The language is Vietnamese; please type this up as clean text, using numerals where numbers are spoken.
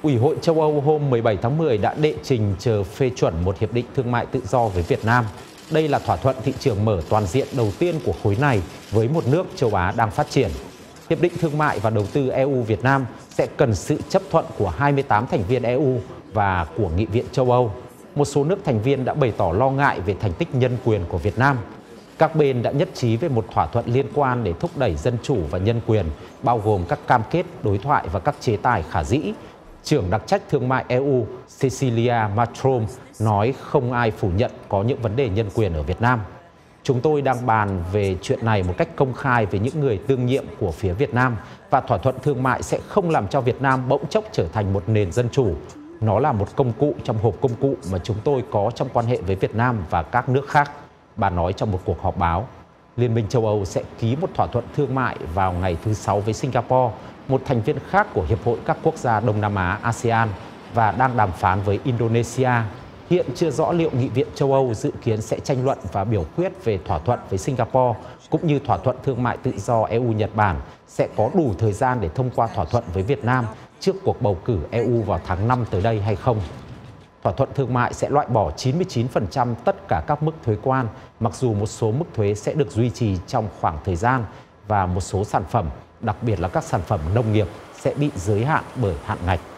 Ủy hội châu Âu hôm 17 tháng 10 đã đệ trình chờ phê chuẩn một hiệp định thương mại tự do với Việt Nam. Đây là thỏa thuận thị trường mở toàn diện đầu tiên của khối này với một nước châu Á đang phát triển. Hiệp định thương mại và đầu tư EU-Việt Nam sẽ cần sự chấp thuận của 28 thành viên EU và của Nghị viện châu Âu. Một số nước thành viên đã bày tỏ lo ngại về thành tích nhân quyền của Việt Nam. Các bên đã nhất trí về một thỏa thuận liên quan để thúc đẩy dân chủ và nhân quyền, bao gồm các cam kết, đối thoại và các chế tài khả dĩ. Trưởng đặc trách thương mại EU Cecilia Malmström nói không ai phủ nhận có những vấn đề nhân quyền ở Việt Nam. Chúng tôi đang bàn về chuyện này một cách công khai với những người đương nhiệm của phía Việt Nam và thỏa thuận thương mại sẽ không làm cho Việt Nam bỗng chốc trở thành một nền dân chủ. Nó là một công cụ trong hộp công cụ mà chúng tôi có trong quan hệ với Việt Nam và các nước khác, bà nói trong một cuộc họp báo. Liên minh châu Âu sẽ ký một thỏa thuận thương mại vào ngày thứ Sáu với Singapore, một thành viên khác của Hiệp hội các quốc gia Đông Nam Á ASEAN, và đang đàm phán với Indonesia. Hiện chưa rõ liệu Nghị viện châu Âu dự kiến sẽ tranh luận và biểu quyết về thỏa thuận với Singapore, cũng như thỏa thuận thương mại tự do EU-Nhật Bản sẽ có đủ thời gian để thông qua thỏa thuận với Việt Nam trước cuộc bầu cử EU vào tháng 5 tới đây hay không. Thỏa thuận thương mại sẽ loại bỏ 99% tất cả các mức thuế quan, mặc dù một số mức thuế sẽ được duy trì trong khoảng thời gian và một số sản phẩm, đặc biệt là các sản phẩm nông nghiệp, sẽ bị giới hạn bởi hạn ngạch.